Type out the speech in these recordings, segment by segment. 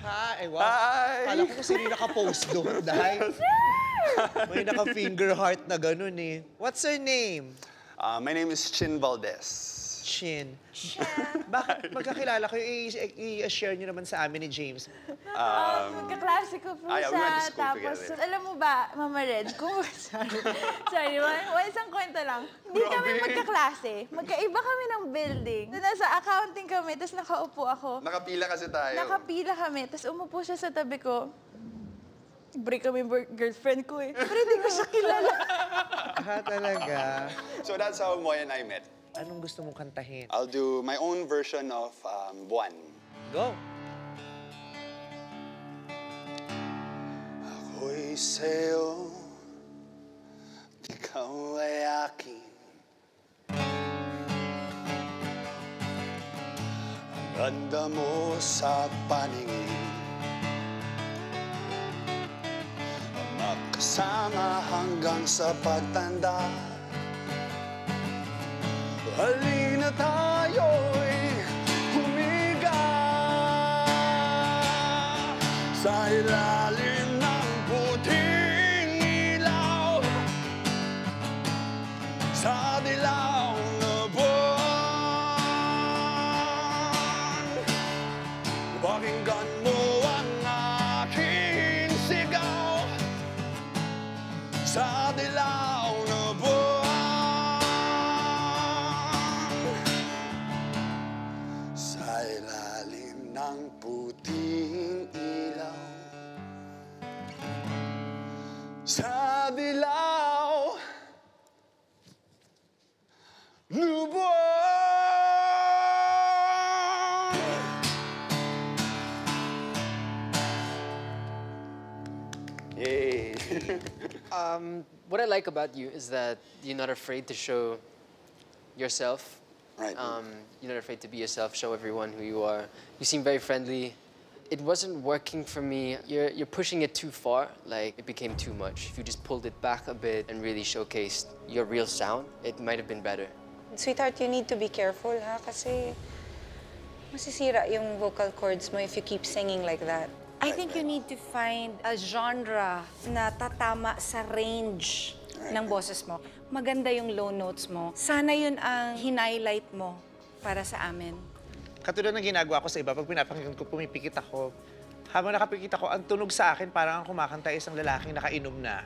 Hi! Wow. Hi! Kala ko kung sino yung naka-post doon, dahil may naka-finger heart na ganun eh. What's her name? My name is Chin Valdez. Chin. Bakit magkakilala kayo? I-share nyo naman sa amin ni James. Magkaklase ko po we went to siya. school Tapos, together. alam mo ba, Mama Red, kung... sorry, isang kwento lang. Hindi kami magkaklase. Magkaiba kami ng building. Nasa accounting kami, tapos nakaupo ako. Nakapila kasi tayo. Nakapila kami, tapos umupo siya sa tabi ko. Break kami girlfriend ko eh. Pero hindi ko siya kilala. Talaga? So that's how Moy and I met. Anong gusto mong kantahin? I'll do my own version of Buwan. Go! Ako'y sa'yo, ikaw ay akin. Ang ganda mo sa paningin, magkasama hanggang sa pagtanda. Halina tayo'y humiga sa ilalim ng puting ilaw, sa dilaw na buwan. Pakinggan mo ang aking sigaw sa dilaw na buwan. Sa ilalim ng puting ilaw, sa dilaw na buwan. Yay! What I like about you is that you're not afraid to show yourself. Right. You're not afraid to be yourself, show everyone who you are. You seem very friendly. It wasn't working for me. You're pushing it too far, like it became too much. If you just pulled it back a bit and really showcased your real sound, it might have been better. Sweetheart, you need to be careful, ha? Kasi masisira yung vocal cords mo if you keep singing like that. I think you need to find a genre na tatama sa range ng boses mo. Maganda yung low notes mo. Sana yun ang hinighlight mo para sa amin. Katulad ng ginagawa ko sa iba, pag pinapakinggan ko, pumipikit ako. Habang nakapikit ako, ang tunog sa akin parang ang kumakanta isang lalaking nakainom na.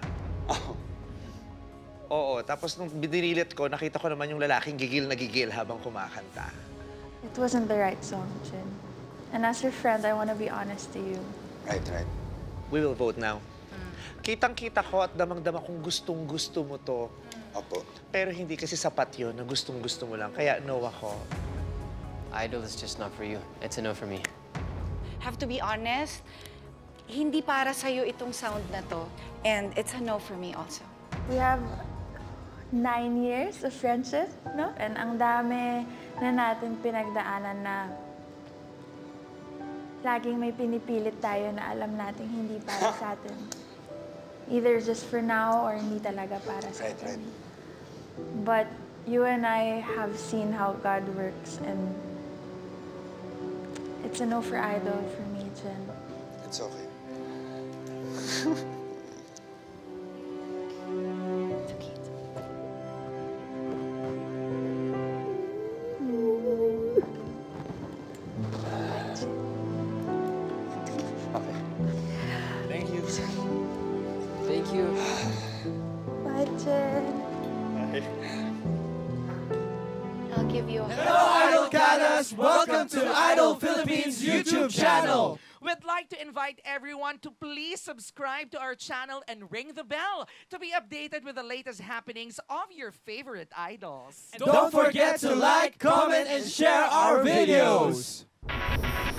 Oo, tapos nung binililit ko, nakita ko naman yung lalaking gigil na gigil habang kumakanta. It wasn't the right song, Chin. And as your friend, I want to be honest to you. Right. We will vote now. Kitang-kita ko at damang-dama kung gustong-gusto mo to. Opo. Pero hindi kasi sapat yun na gustong-gusto mo lang. Kaya no ako. Idol is just not for you. It's a no for me. Have to be honest, hindi para sa'yo itong sound na to. And it's a no for me also. We have 9 years of friendship, no? And ang dami na natin pinagdaanan na laging may pinipilit tayo na alam natin hindi para sa atin. Either just for now or hindi talaga para sa atin. But you and I have seen how God works and it's a no for Idol for me, Jen. It's okay. Okay. Thank you. Thank you. Bye, Jen. I'll give you a Hello, Idol Canas! Welcome to Idol Philippines YouTube channel! We'd like to invite everyone to please subscribe to our channel and ring the bell to be updated with the latest happenings of your favorite idols. Don't forget to like, comment, and share our videos!